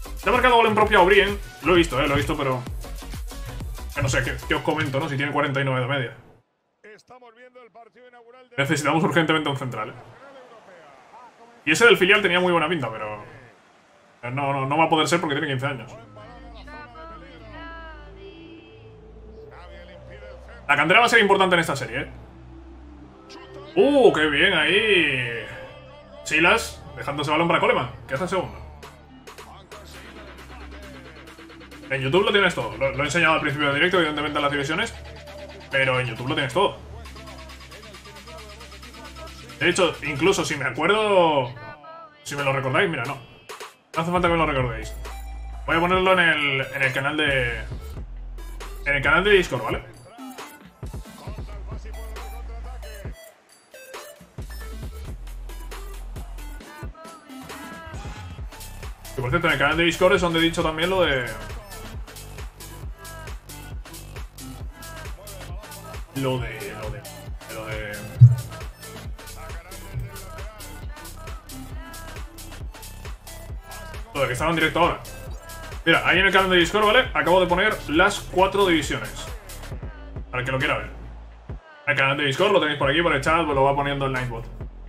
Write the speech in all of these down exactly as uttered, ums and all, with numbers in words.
Se ha marcado gol en propia O'Brien. Lo he visto, eh, lo he visto, pero... Que no sé, ¿qué, qué os comento, no? Si tiene cuarenta y nueve de media. Necesitamos urgentemente un central, eh. Y ese del filial tenía muy buena pinta, pero... No, no, no va a poder ser porque tiene quince años. La cantera va a ser importante en esta serie, ¿eh? ¡Uh, qué bien ahí! Silas, dejándose balón para Coleman, que hace el segundo. En YouTube lo tienes todo. Lo, lo he enseñado al principio del directo, evidentemente en las divisiones. Pero en YouTube lo tienes todo. De hecho, incluso si me acuerdo... Si me lo recordáis, mira, no. No hace falta que me lo recordéis. Voy a ponerlo en el, en el canal de... En el canal de Discord, ¿vale? Y por cierto, en el canal de Discord es donde he dicho también lo de... Lo de... Lo de... Lo de... Lo de que estaba en directo ahora. Mira, ahí en el canal de Discord, ¿vale? Acabo de poner las cuatro divisiones. Para el que lo quiera ver. El canal de Discord lo tenéis por aquí, por el chat, pues lo va poniendo el Nightbot.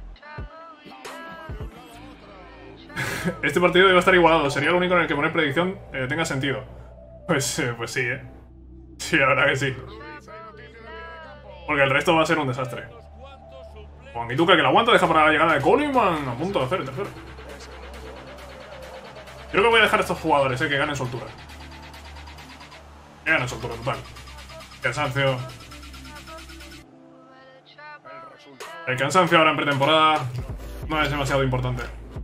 Este partido debe estar igualado. Sería el único en el que poner predicción eh, tenga sentido. Pues, eh, pues sí, ¿eh? Sí, la verdad que sí. Porque el resto va a ser un desastre. Juan Guituca que la aguanta, deja para la llegada de Coleman. A punto de hacer el tercero. Creo que voy a dejar a estos jugadores, eh, que ganen soltura. Que ganen soltura, total. Cansancio. El cansancio ahora en pretemporada no es demasiado importante.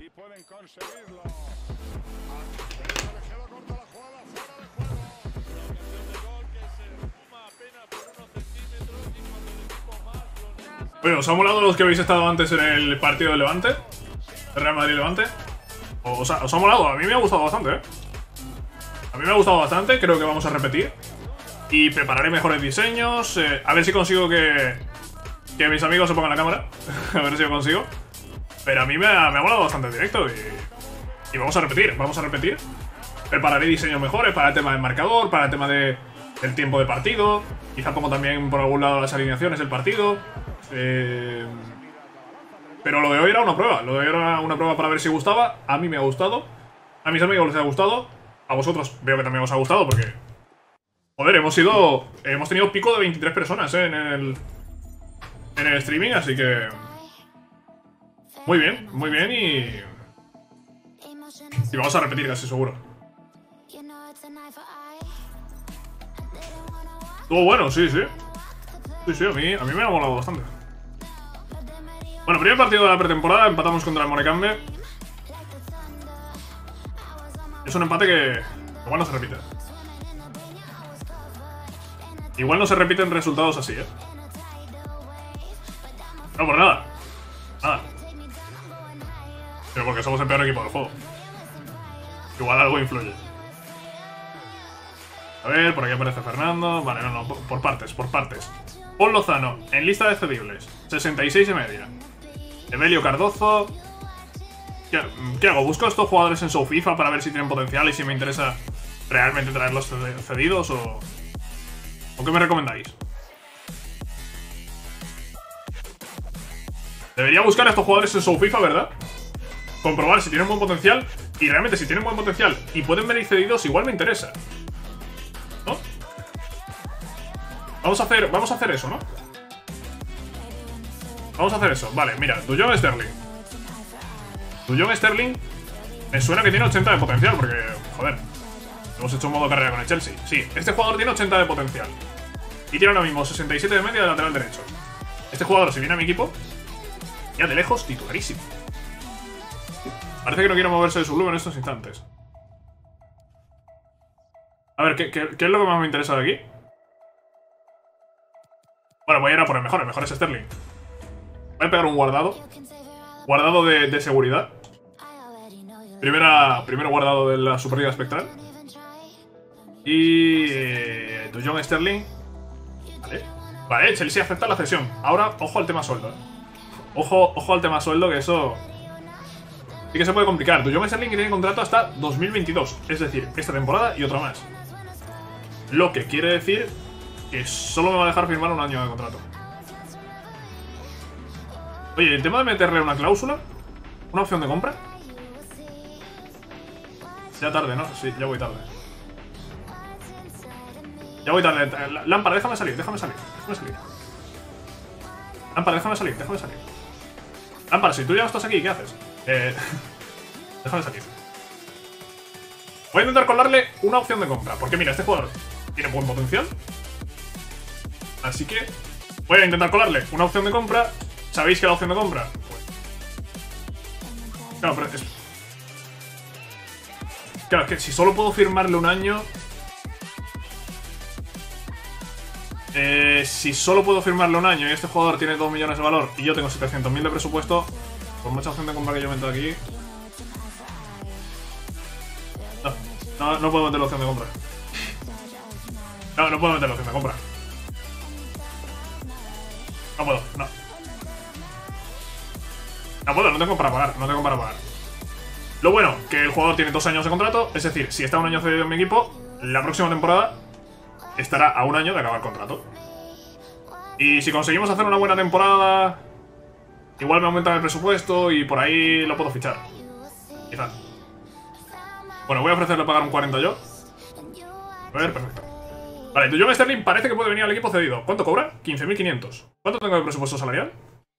Bueno, ¿os ha molado los que habéis estado antes en el partido de Levante? ¿El Real Madrid-Levante? ¿Os ha, ¿Os ha molado? A mí me ha gustado bastante, ¿eh? A mí me ha gustado bastante, creo que vamos a repetir. Y prepararé mejores diseños. Eh, a ver si consigo que, que mis amigos se pongan la cámara. A ver si lo consigo. Pero a mí me ha, me ha molado bastante el directo. Y, y vamos a repetir, vamos a repetir. Prepararé diseños mejores para el tema del marcador, para el tema de, del tiempo de partido. Quizá pongo también por algún lado las alineaciones del partido. Eh, pero lo de hoy era una prueba. Lo de hoy era una prueba para ver si gustaba. A mí me ha gustado. A mis amigos les ha gustado. A vosotros veo que también os ha gustado porque... Joder, hemos sido... Hemos tenido pico de veintitrés personas, ¿eh? En el... En el streaming, así que... Muy bien, muy bien y... Y vamos a repetir casi seguro. Estuvo bueno, sí, sí. Sí, sí, a mí, a mí me ha molado bastante. Bueno, primer partido de la pretemporada, empatamos contra el Morecambe. Es un empate que igual no se repite. Igual no se repiten resultados así, ¿eh? No, por nada. Nada. Pero porque somos el peor equipo del juego. Igual algo influye. A ver, por aquí aparece Fernando. Vale, no, no, por, por partes, por partes. Paul Lozano, en lista de cedibles, sesenta y seis y media. Evelio Cardozo. ¿Qué, ¿Qué hago? ¿Busco a estos jugadores en su FIFA para ver si tienen potencial y si me interesa realmente traerlos cedidos o... ¿O qué me recomendáis? Debería buscar a estos jugadores en su FIFA, ¿verdad? Comprobar si tienen buen potencial. Y realmente si tienen buen potencial y pueden venir cedidos, igual me interesa, ¿no? Vamos a hacer, vamos a hacer eso, ¿no? Vamos a hacer eso. Vale, mira, Dujon Sterling. Dujon Sterling me suena que tiene ochenta de potencial porque, joder, hemos hecho un modo carrera con el Chelsea. Sí, este jugador tiene ochenta de potencial. Y tiene ahora mismo sesenta y siete de media de lateral derecho. Este jugador, si viene a mi equipo, ya de lejos, titularísimo. Parece que no quiere moverse de su club en estos instantes. A ver, ¿qué, qué, ¿qué es lo que más me interesa de aquí? Bueno, voy a ir a por el mejor. El mejor es Sterling. Voy a pegar un guardado. Guardado de, de seguridad. Primera, primero guardado de la Superliga Espectral. Y... Eh, Dujon Sterling. Vale. Vale, Chelsea acepta la cesión. Ahora, ojo al tema sueldo, ¿eh? Ojo, ojo al tema sueldo, que eso... sí que se puede complicar. John Sterling tiene contrato hasta dos mil veintidós, es decir, esta temporada y otra más. Lo que quiere decir que solo me va a dejar firmar un año de contrato. Oye, el tema de meterle una cláusula, una opción de compra. Ya tarde, ¿no? Sí, ya voy tarde. Ya voy tarde. Lámpara, déjame salir, déjame salir, déjame salir. Lámpara, déjame salir, déjame salir. Lámpara, si tú ya no estás aquí, ¿qué haces? Eh... déjame salir. Voy a intentar colarle una opción de compra, porque mira, este jugador tiene buen potencial. Así que voy a intentar colarle una opción de compra. ¿Sabéis que la opción de compra? Pues... Claro, pero es... Claro, es que si solo puedo firmarle un año... Eh, si solo puedo firmarle un año y este jugador tiene dos millones de valor y yo tengo setecientos mil de presupuesto, por mucha opción de compra que yo meto aquí... No, no, no puedo meter la opción de compra. No, no puedo meter la opción de compra. No puedo, no. No puedo, no tengo para pagar, no tengo para pagar. Lo bueno, que el jugador tiene dos años de contrato, es decir, si está un año cedido en mi equipo, la próxima temporada estará a un año de acabar el contrato. Y si conseguimos hacer una buena temporada, igual me aumentan el presupuesto y por ahí lo puedo fichar. Quizás. Bueno, voy a ofrecerle pagar un cuarenta yo. A ver, perfecto. Vale, John Sterling parece que puede venir al equipo cedido. ¿Cuánto cobra? quince mil quinientos. ¿Cuánto tengo de presupuesto salarial?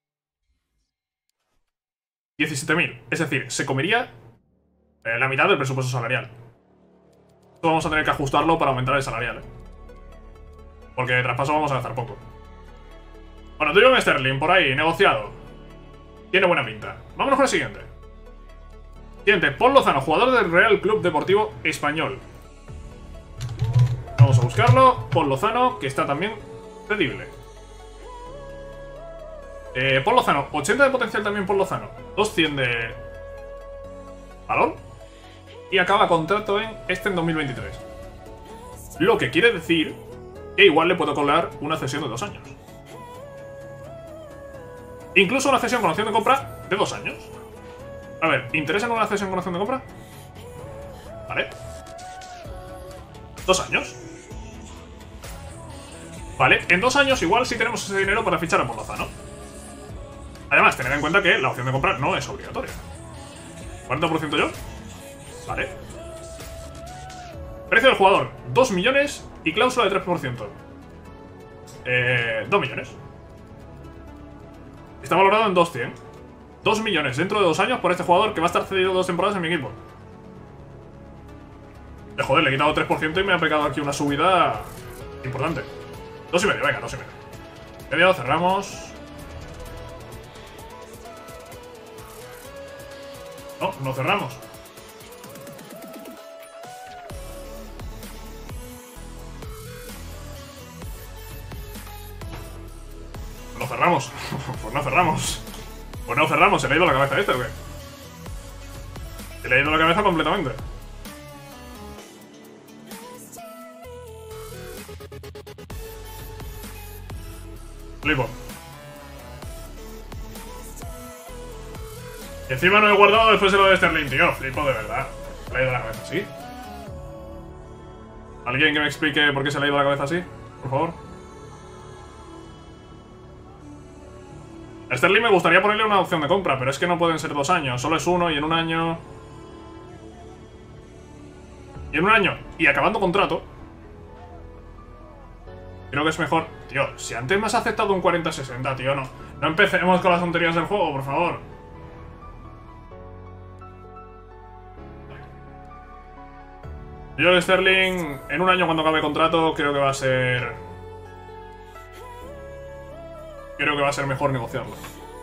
diecisiete mil. Es decir, se comería eh, la mitad del presupuesto salarial. Esto vamos a tener que ajustarlo para aumentar el salarial, ¿eh? Porque de traspaso vamos a gastar poco. Bueno, John Sterling, por ahí, negociado. Tiene buena pinta. Vámonos con el siguiente. Siguiente, Paul Lozano, jugador del Real Club Deportivo Español. Vamos a buscarlo. Paul Lozano, que está también cedible. Eh, Paul Lozano, ochenta de potencial también Paul Lozano. doscientos de valor. Y acaba contrato en este en dos mil veintitrés. Lo que quiere decir que igual le puedo colar una cesión de dos años. Incluso una cesión con opción de compra de dos años. A ver, ¿interesa en una cesión con opción de compra? Vale. Dos años. Vale, en dos años igual sí tenemos ese dinero para fichar a Paul Lozano. Además, tened en cuenta que la opción de compra no es obligatoria. ¿cuarenta por ciento yo? Vale. Precio del jugador, dos millones y cláusula de tres por ciento. Eh, dos millones. Está valorado en doscientos. dos millones dentro de dos años por este jugador que va a estar cedido dos temporadas en mi equipo. Eh, joder, le he quitado tres por ciento y me ha pegado aquí una subida importante. Dos y medio, venga, dos y medio. Medio, cerramos. No, no cerramos. No cerramos. Pues no cerramos. Pues no cerramos. ¿Se le ha ido la cabeza a este o qué? Se le ha ido la cabeza completamente. Flipo. Encima no he guardado después de lo de Sterling, tío. Flipo de verdad. Se le ha ido la cabeza así. ¿Alguien que me explique por qué se le ha ido la cabeza así? Por favor. A Sterling me gustaría ponerle una opción de compra, pero es que no pueden ser dos años. Solo es uno y en un año... Y en un año y acabando contrato... Creo que es mejor... Tío, si antes me has aceptado un cuarenta sesenta, tío, no. No empecemos con las tonterías del juego, por favor. Yo Sterling, en un año cuando acabe contrato, creo que va a ser... Creo que va a ser mejor negociarlo.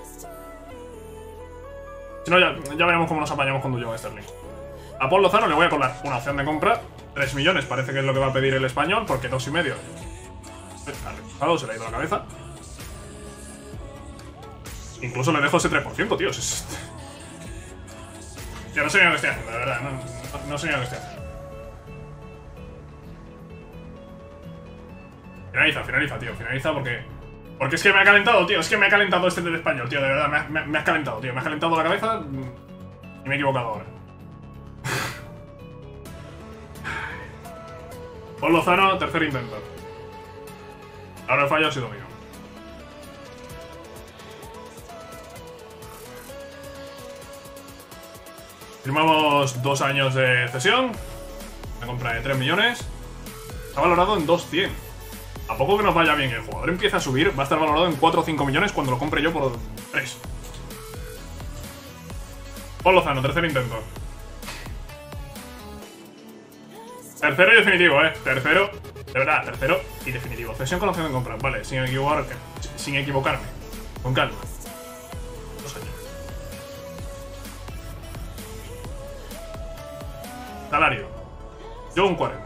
Si no, ya, ya veremos cómo nos apañamos con John Sterling. A Paul Lozano le voy a colar una opción de compra. tres millones parece que es lo que va a pedir el español, porque dos y medio. Ha repujado, se le ha ido la cabeza. Incluso le dejo ese tres por ciento, tío. Es... Tío, no sé ni lo que estoy haciendo, de verdad. No, no, no sé ni lo que estoy haciendo. Finaliza, finaliza, tío. Finaliza porque... Porque es que me ha calentado, tío. Es que me ha calentado este del español, tío. De verdad, me, me, me has calentado, tío. Me has calentado la cabeza. Y me he equivocado ahora. Paul Lozano, tercer intento. Ahora el fallo ha sido mío. Firmamos dos años de cesión. Una compra de tres millones. Está valorado en doscientos cien. A poco que nos vaya bien el jugador empieza a subir, va a estar valorado en cuatro o cinco millones cuando lo compre yo por tres. Paul Lozano, tercer intento. Tercero y definitivo, eh. Tercero, de verdad, tercero y definitivo. Cesión con opción de compra, vale, sin equivocar, sin equivocarme. Con calma. Dos años. Salario. Yo un cuarenta.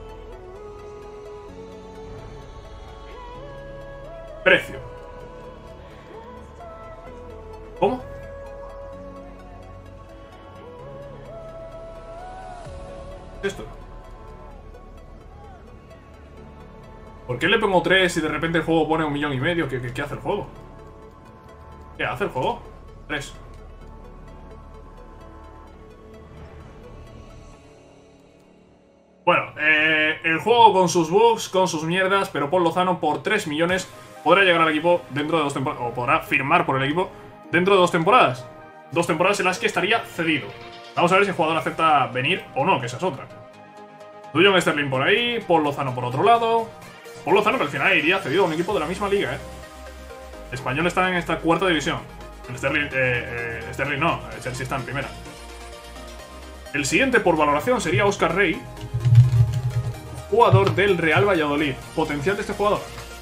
Precio. ¿Cómo? ¿Qué es esto? ¿Por qué le pongo tres y de repente el juego pone un millón y medio? ¿Qué, qué, qué hace el juego? ¿Qué hace el juego? tres. Bueno, eh, el juego con sus bugs, con sus mierdas, pero Paul Lozano por tres millones podrá llegar al equipo dentro de dos temporadas, o podrá firmar por el equipo dentro de dos temporadas. Dos temporadas en las que estaría cedido. Vamos a ver si el jugador acepta venir o no, que esa es otra. Dujon Sterling por ahí, Paul Lozano por otro lado. Paul Lozano que al final iría cedido a un equipo de la misma liga, eh. El Español está en esta cuarta división. El Sterling, eh, eh, Sterling no, el Chelsea está en primera. El siguiente por valoración sería Óscar Rey, jugador del Real Valladolid. Potencial de este jugador.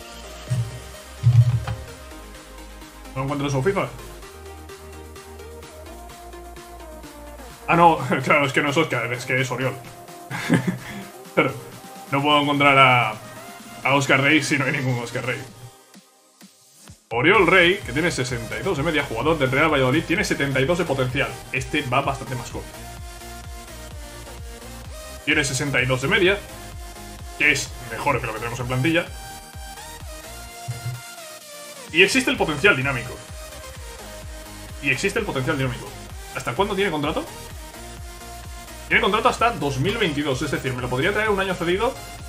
No encuentro su FIFA. Ah, no, claro, es que no es Óscar, es que es Oriol. Claro, no puedo encontrar a, a Óscar Rey si no hay ningún Óscar Rey. Oriol Rey, que tiene sesenta y dos de media, jugador del Real Valladolid, tiene setenta y dos de potencial. Este va bastante más corto. Tiene sesenta y dos de media, que es mejor que lo que tenemos en plantilla. Y existe el potencial dinámico. Y existe el potencial dinámico. ¿Hasta cuándo tiene contrato? Tiene contrato hasta dos mil veintidós, es decir, me lo podría traer un año cedido.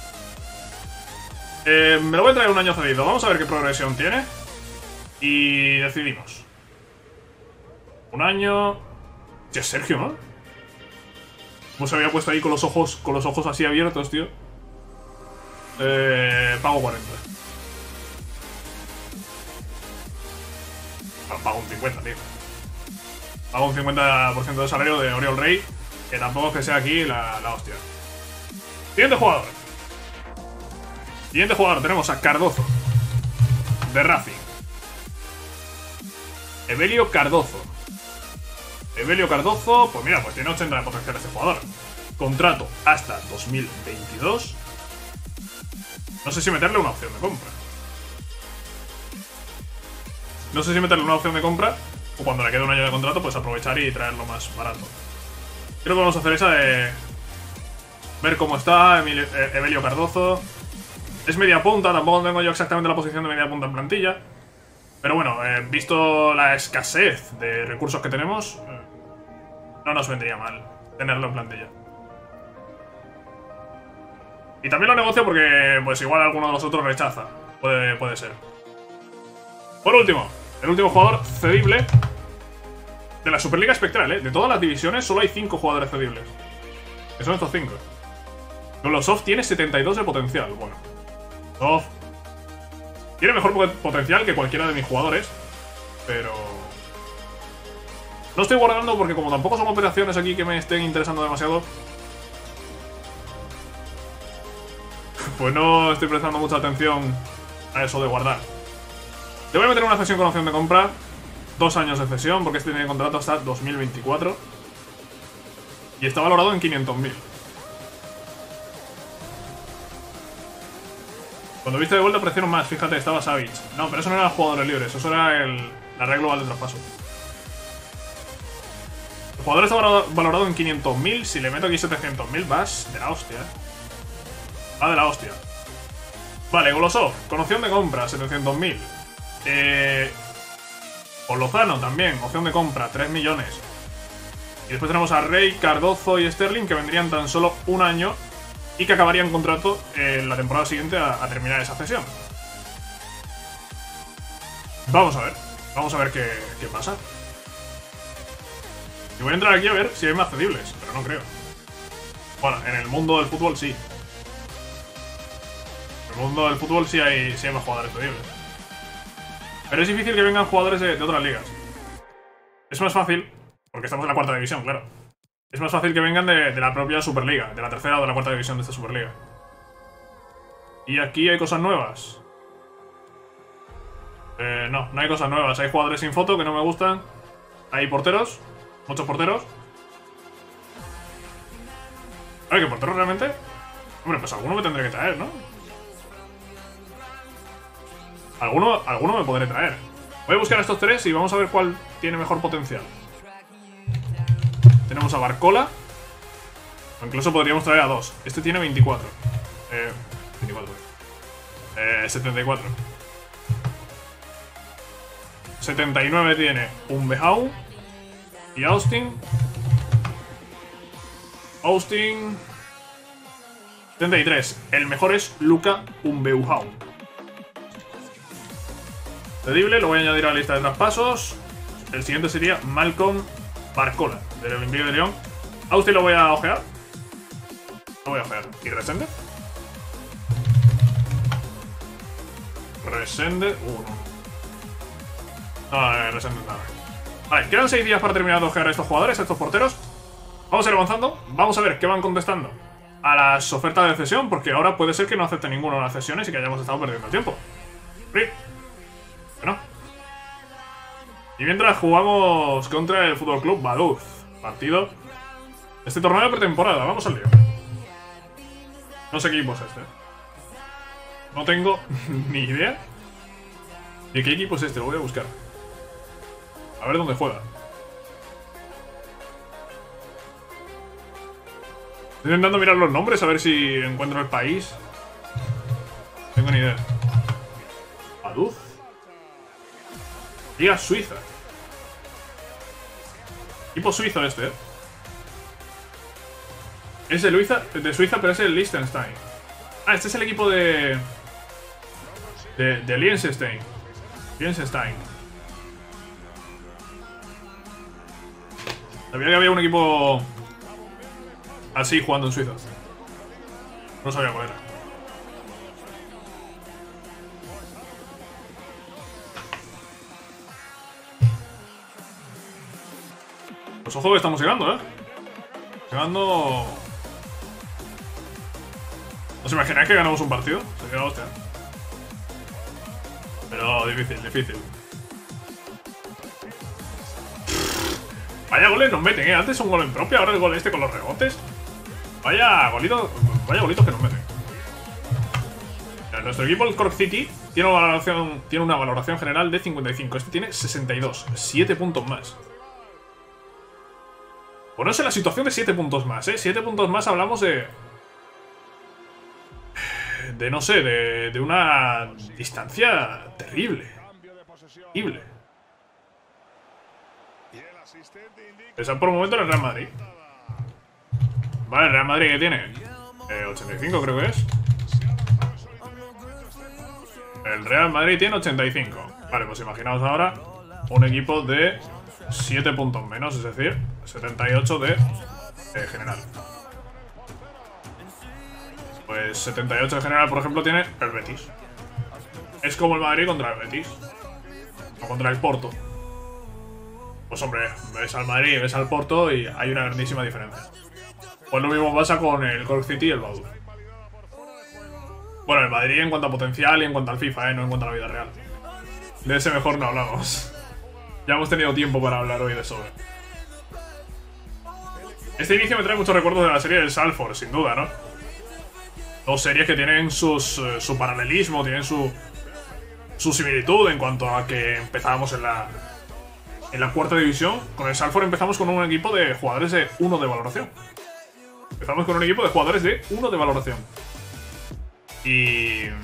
Eh, me lo voy a traer un año cedido. Vamos a ver qué progresión tiene. Y decidimos. Un año... Sí, es Sergio, ¿no? Como se había puesto ahí con los ojos, con los ojos así abiertos, tío. Eh, pago cuarenta. No, pago un cincuenta, tío. Pago un cincuenta por ciento de salario de Oriol Rey, que tampoco es que sea aquí la, la hostia. Siguiente jugador. Siguiente jugador, tenemos a Cardozo, de Racing. Evelio Cardozo. Evelio Cardozo, pues mira, pues tiene ochenta de potencial este jugador. Contrato hasta dos mil veintidós. No sé si meterle una opción de compra. No sé si meterle una opción de compra o cuando le quede un año de contrato, pues aprovechar y traerlo más barato. Creo que vamos a hacer esa de ver cómo está Emilio, eh, Evelio Cardozo. Es media punta, tampoco tengo yo exactamente la posición de media punta en plantilla. Pero bueno, eh, visto la escasez de recursos que tenemos, eh, no nos vendría mal tenerlo en plantilla. Y también lo negocio porque pues igual alguno de los otros rechaza. Puede, puede ser. Por último, el último jugador cedible de la Superliga Espectral, ¿eh? De todas las divisiones solo hay cinco jugadores cedibles. Que son estos cinco. Golosov tiene setenta y dos de potencial. Bueno, Golosov tiene mejor potencial que cualquiera de mis jugadores, pero no estoy guardando porque como tampoco son operaciones aquí que me estén interesando demasiado, pues no estoy prestando mucha atención a eso de guardar. Le voy a meter una cesión con opción de compra. Dos años de cesión, porque este tiene contrato hasta dos mil veinticuatro. Y está valorado en quinientos mil. Cuando viste de vuelta aparecieron más, fíjate, estaba Savic. No, pero eso no eran jugadores libres, eso era el, la regla global de traspaso. El jugador está valorado en quinientos mil, si le meto aquí setecientos mil, vas de la hostia. Va de la hostia. Vale, Golosov, con opción de compra, setecientos mil. Eh... Paul Lozano también, opción de compra, tres millones. Y después tenemos a Rey, Cardozo y Sterling, que vendrían tan solo un año y que acabarían contrato en la temporada siguiente a, a terminar esa cesión. Vamos a ver. Vamos a ver qué, qué pasa. Y voy a entrar aquí a ver si hay más cedibles, pero no creo. Bueno, en el mundo del fútbol sí. En el mundo del fútbol sí hay, sí hay más jugadores cedibles. Pero es difícil que vengan jugadores de, de otras ligas. Es más fácil, porque estamos en la cuarta división, claro. Es más fácil que vengan de, de la propia Superliga, de la tercera o de la cuarta división de esta Superliga. Y aquí hay cosas nuevas. Eh, no, no hay cosas nuevas. Hay jugadores sin foto que no me gustan. Hay porteros, muchos porteros. A ver, ¿qué porteros realmente? Hombre, pues alguno me tendré que traer, ¿no? Alguno, alguno me podré traer. Voy a buscar a estos tres y vamos a ver cuál tiene mejor potencial. Tenemos a Barcola. O incluso podríamos traer a dos. Este tiene veinticuatro. Eh, veinticuatro. Eh, setenta y cuatro. setenta y nueve tiene un Behau. Y Austin. Austin. setenta y tres. El mejor es Luka Umbeuhau. Cedible, lo voy a añadir a la lista de traspasos. El siguiente sería Malcolm Barcola, del Olympique de Lyon. Austin lo voy a ojear. Lo voy a ojear. ¿Y Resende? Resende. Uh, no. No, eh, Resende nada. Vale, quedan seis días para terminar de ojear a estos jugadores, a estos porteros. Vamos a ir avanzando. Vamos a ver qué van contestando a las ofertas de cesión, porque ahora puede ser que no acepte ninguna de las cesiones y que hayamos estado perdiendo tiempo. Sí. Bueno. Y mientras jugamos contra el Fútbol Club Vaduz. Partido. Este torneo de pretemporada. Vamos al lío. No sé qué equipo es este. No tengo ni idea de qué equipo es este. Lo voy a buscar. A ver dónde juega. Estoy intentando mirar los nombres a ver si encuentro el país. No tengo ni idea. Vaduz. Liga Suiza. Equipo suizo este, ¿eh? Es de, Luiza, de Suiza, pero es el Liechtenstein. Ah, este es el equipo de... De, de Liechtenstein. Liechtenstein. Sabía que había un equipo... así jugando en Suiza. No sabía cuál era. Pues ojo que estamos llegando, ¿eh? Llegando... ¿Os imagináis que ganamos un partido? Sería la hostia. Pero difícil, difícil. Vaya goles nos meten, ¿eh? Antes un gol en propia, ahora el gol este con los rebotes. Vaya golitos, vaya golitos que nos meten. Nuestro equipo, el Cork City, tiene una valoración, tiene una valoración general de cincuenta y cinco. Este tiene sesenta y dos. siete puntos más. Bueno, es la situación de siete puntos más, ¿eh? siete puntos más hablamos de... De, no sé, de, de una distancia terrible. Terrible. Pensad por un momento en el Real Madrid. Vale, el Real Madrid, ¿qué tiene? Eh, ochenta y cinco creo que es. El Real Madrid tiene ochenta y cinco. Vale, pues imaginaos ahora un equipo de siete puntos menos, es decir, setenta y ocho de eh, general. Pues setenta y ocho de general, por ejemplo, tiene el Betis. Es como el Madrid contra el Betis. O contra el Porto. Pues hombre, ves al Madrid, ves al Porto y hay una grandísima diferencia. Pues lo mismo pasa con el Cork City y el Vaduz. Bueno, el Madrid en cuanto a potencial y en cuanto al FIFA, ¿eh? No en cuanto a la vida real. De ese mejor no hablamos. Ya hemos tenido tiempo para hablar hoy de eso. Este inicio me trae muchos recuerdos de la serie del Salford, sin duda, ¿no? Dos series que tienen sus, uh, su paralelismo, tienen su, su similitud en cuanto a que empezábamos en la, en la cuarta división. Con el Salford empezamos con un equipo de jugadores de uno de valoración. Empezamos con un equipo de jugadores de uno de valoración. Y...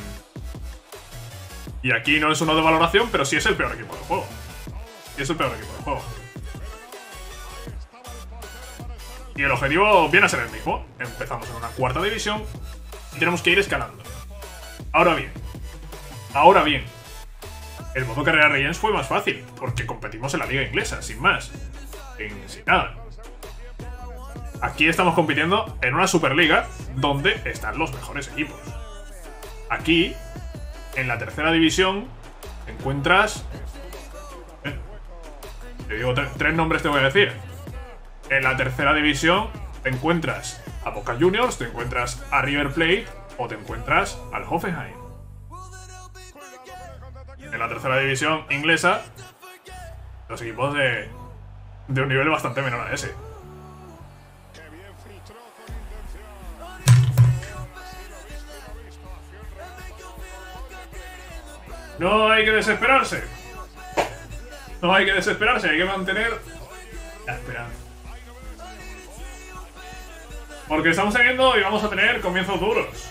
Y aquí no es uno de valoración, pero sí es el peor equipo del juego. Sí es el peor equipo del juego. Y el objetivo viene a ser el mismo. Empezamos en una cuarta división y tenemos que ir escalando. Ahora bien, ahora bien, el modo carrera Legends fue más fácil, porque competimos en la liga inglesa, sin más, sin, sin nada. Aquí estamos compitiendo en una Superliga donde están los mejores equipos. Aquí, en la tercera división, encuentras... ¿eh? Te digo tre tres nombres te voy a decir. En la tercera división te encuentras a Boca Juniors, te encuentras a River Plate o te encuentras al Hoffenheim. En la tercera división inglesa, los equipos de, de un nivel bastante menor a ese. No hay que desesperarse. No hay que desesperarse, hay que mantener la esperanza. Porque estamos teniendo y vamos a tener comienzos duros.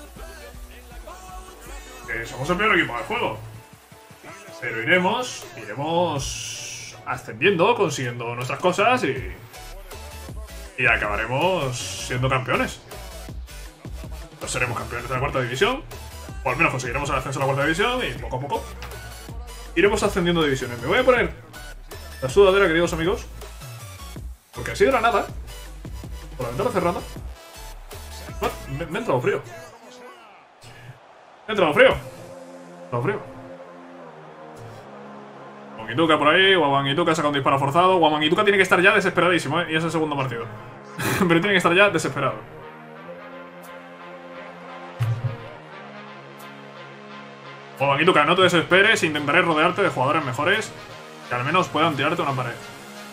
Que somos el peor equipo del juego. Pero iremos, iremos ascendiendo, consiguiendo nuestras cosas y... Y acabaremos siendo campeones. No seremos campeones de la cuarta división. O al menos conseguiremos el ascenso a la cuarta división y poco a poco iremos ascendiendo divisiones. Me voy a poner la sudadera, queridos amigos. Porque así de la nada, por la ventana cerrada, bueno, me, me ha entrado frío. Me ha entrado frío. Me ha entrado frío. Wangituka por ahí, Wangituka saca un disparo forzado. Wangituka tiene que estar ya desesperadísimo, ¿eh? Y es el segundo partido. Pero tiene que estar ya desesperado. Wangituka, no te desesperes, intentaré rodearte de jugadores mejores que al menos puedan tirarte una pared.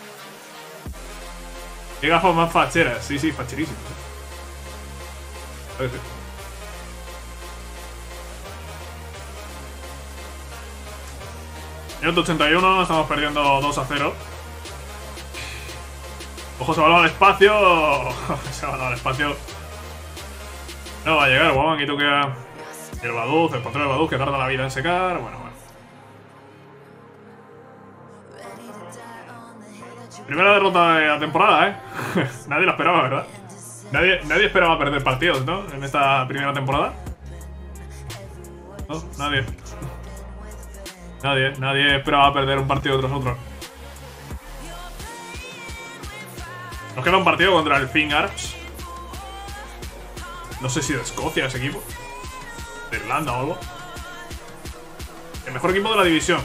Qué gafas más facheras, sí, sí, facherísimas. ¿Eh? Minuto ochenta y uno, estamos perdiendo dos a cero. Ojo, se va al espacio. Se va al espacio. No va a llegar, Wangituka. El Baduz, el patrón del Baduz que tarda la vida en secar. Bueno, bueno. Primera derrota de la temporada, ¿eh? Nadie la esperaba, ¿verdad? Nadie, nadie esperaba perder partidos, ¿no? En esta primera temporada. ¿No? Nadie. Nadie, nadie esperaba perder un partido tras otro. Nos queda un partido contra el Finn Arps. No sé si de Escocia ese equipo. De Irlanda o algo. El mejor equipo de la división.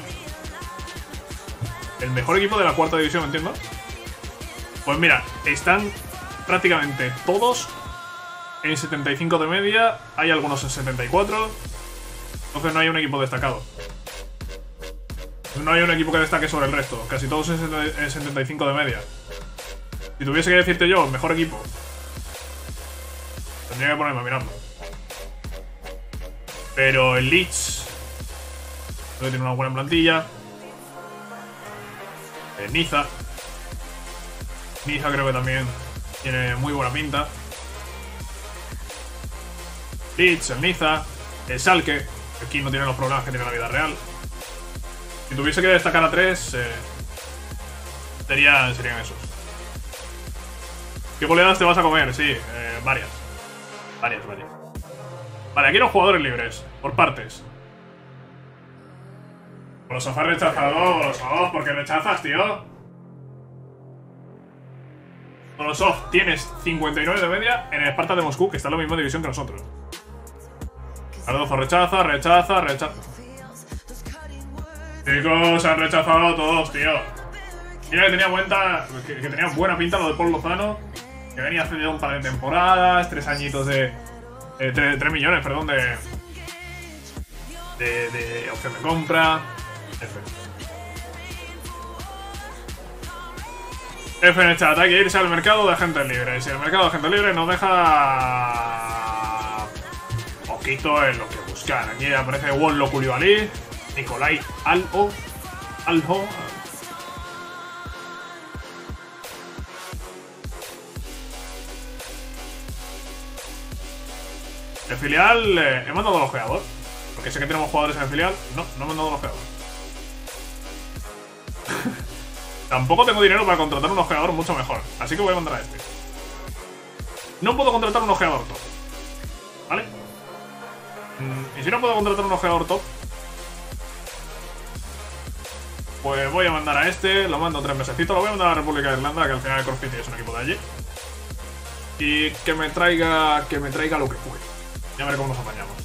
El mejor equipo de la cuarta división, entiendo. Pues mira, están prácticamente todos en setenta y cinco de media. Hay algunos en setenta y cuatro. Entonces no hay un equipo destacado. No hay un equipo que destaque sobre el resto. Casi todos en setenta y cinco de media. Si tuviese que decirte yo, mejor equipo, tendría que ponerme a mirarlo. Pero el Leeds creo que tiene una buena plantilla. El Niza. Niza creo que también tiene muy buena pinta. Leeds, el Niza, el Schalke. Aquí no tiene los problemas que tiene la vida real. Si tuviese que destacar a tres, eh, serían, serían esos. ¿Qué goleadas te vas a comer? Sí, eh, varias. Varias, varias. Vale, aquí los jugadores libres, por partes. Bolosov ha rechazado, Bolosov, ¿por qué rechazas, tío? Bolosov, tienes cincuenta y nueve de media en el Sparta de Moscú, que está en la misma división que nosotros. Cardozo rechaza, rechaza, rechaza. Chicos, se han rechazado todos, tío. Mira que tenía, cuenta, que, que tenía buena pinta lo de Paul Lozano, que venía cedido un par de temporadas, tres añitos de... Eh, tres, tres millones, perdón, de, de... De opción de compra. F. F en el chat, hay que irse al mercado de agentes libres. Y el mercado de agentes libres nos deja... poquito en lo que buscar. Aquí aparece Wollo Koulibaly, Nicolai Alho. Alho. El filial, eh, he mandado al ojeador. Porque sé que tenemos jugadores en el filial. No, no he mandado al ojeador. Tampoco tengo dinero para contratar un ojeador mucho mejor. Así que voy a mandar a este. no puedo contratar un ojeador top. ¿Vale? Mm, y si no puedo contratar un ojeador top, pues voy a mandar a este, lo mando tres mesecitos, lo voy a mandar a la República de Irlanda, que al final el Cork City es un equipo de allí. Y que me traiga, que me traiga lo que juegue. Ya veré cómo nos apañamos.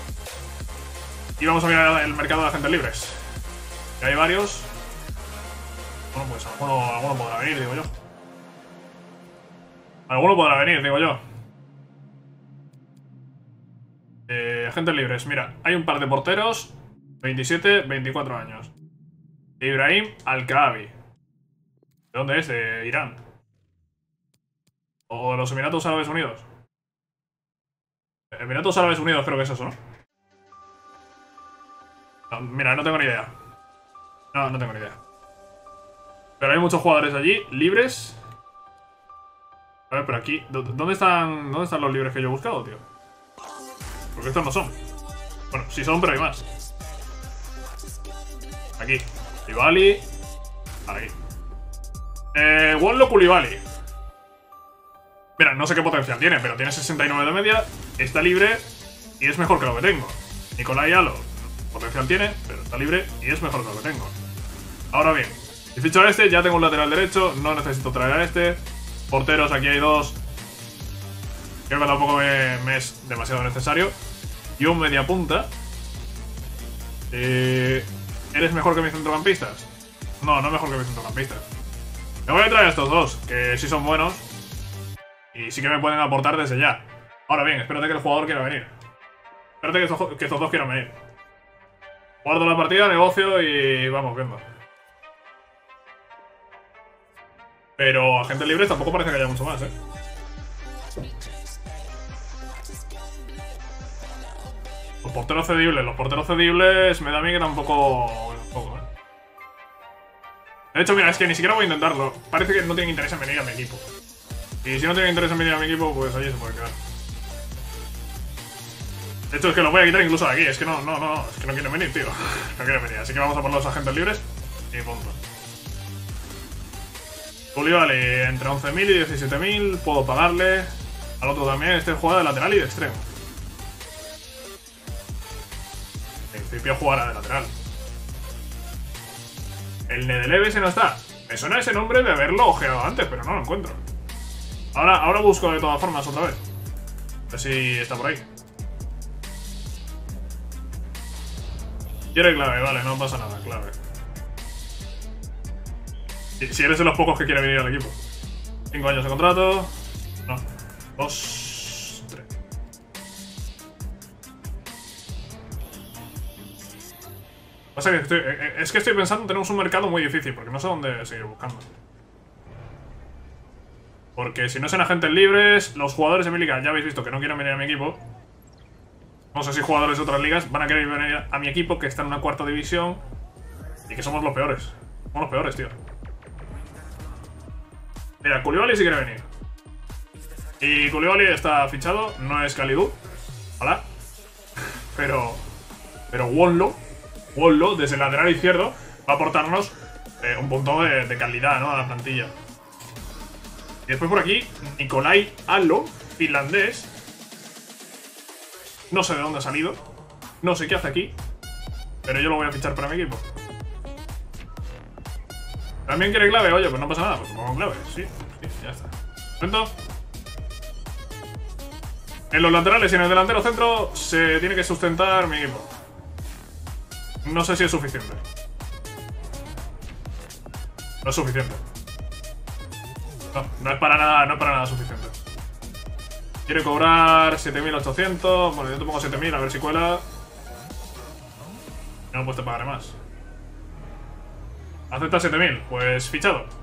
Y vamos a mirar el mercado de agentes libres. Que hay varios. Bueno, pues alguno, alguno podrá venir, digo yo. Alguno podrá venir, digo yo. Eh, agentes libres, mira, hay un par de porteros. veintisiete, veinticuatro años. Ibrahim Al-Kaabi. ¿De dónde es? De Irán. O de los Emiratos Árabes Unidos. Emiratos Árabes Unidos creo que es eso, ¿no? No, mira, no tengo ni idea. No, no tengo ni idea. Pero hay muchos jugadores allí, libres. A ver, pero aquí... ¿Dónde están, ¿Dónde están los libres que yo he buscado, tío? Porque estos no son. Bueno, sí son, pero hay más. Aquí. Koulibaly. Aquí. Eh, Wonlo Koulibaly. Mira, no sé qué potencial tiene, pero tiene sesenta y nueve de media. Está libre y es mejor que lo que tengo. Nicolai Alo. Potencial tiene, pero está libre y es mejor que lo que tengo. Ahora bien, si ficho a este, ya tengo un lateral derecho. No necesito traer a este. Porteros, aquí hay dos. Creo que tampoco me, me es demasiado necesario. Y un media punta. Eh, ¿Eres mejor que mis centrocampistas? No, no mejor que mis centrocampistas. Me voy a traer a estos dos, que sí son buenos. Y sí que me pueden aportar desde ya. Ahora bien, espérate que el jugador quiera venir. Espérate que estos, que estos dos quieran venir. Guardo la partida, negocio y vamos viendo. Pero agentes libres tampoco parece que haya mucho más, ¿eh? Los porteros cedibles, los porteros cedibles me da a mí que tampoco... tampoco, ¿eh? De hecho, mira, es que ni siquiera voy a intentarlo. Parece que no tienen interés en venir a mi equipo. Y si no tienen interés en venir a mi equipo, pues allí se puede quedar. De hecho, es que lo voy a quitar incluso de aquí. Es que no, no, no, es que no quieren venir, tío. No quieren venir, así que vamos a por los agentes libres y punto. Koulibaly entre once mil y diecisiete mil. Puedo pagarle. Al otro también. Este juega de lateral y de extremo. En principio jugará de lateral. El Nedeleve ese no está. Me suena ese nombre de haberlo ojeado antes, pero no lo encuentro. Ahora, ahora busco de todas formas otra vez. A ver si está por ahí. Quiere clave, vale, no pasa nada, clave. Si, si eres de los pocos que quiere venir al equipo. Cinco años de contrato. No. Dos. Tres. Pasa que estoy, es que estoy pensando, tenemos un mercado muy difícil, porque no sé dónde seguir buscando. Porque si no son agentes libres, los jugadores de mi liga ya habéis visto que no quieren venir a mi equipo. No sé si jugadores de otras ligas van a querer venir a mi equipo, que está en una cuarta división. Y que somos los peores. Somos los peores, tío. Mira, Koulibaly sí quiere venir. Y Koulibaly está fichado, no es Kalidou. Hola. Pero... Pero Wonlo, Wonlo, desde el lateral izquierdo, va a aportarnos eh, un punto de, de calidad, ¿no? A la plantilla. Y después por aquí, Nicolai Alo, finlandés. No sé de dónde ha salido. No sé qué hace aquí. Pero yo lo voy a fichar para mi equipo. ¿También quiere clave? Oye, pues no pasa nada. Pues pongo clave. Sí, sí, ya está. ¿Momento? En los laterales y en el delantero centro se tiene que sustentar mi equipo. No sé si es suficiente. No es suficiente. No, no es para nada, no es para nada suficiente. Quiere cobrar siete mil ochocientos. Bueno, yo te pongo siete mil, a ver si cuela. No, pues te pagaré más. Acepta siete mil, pues fichado.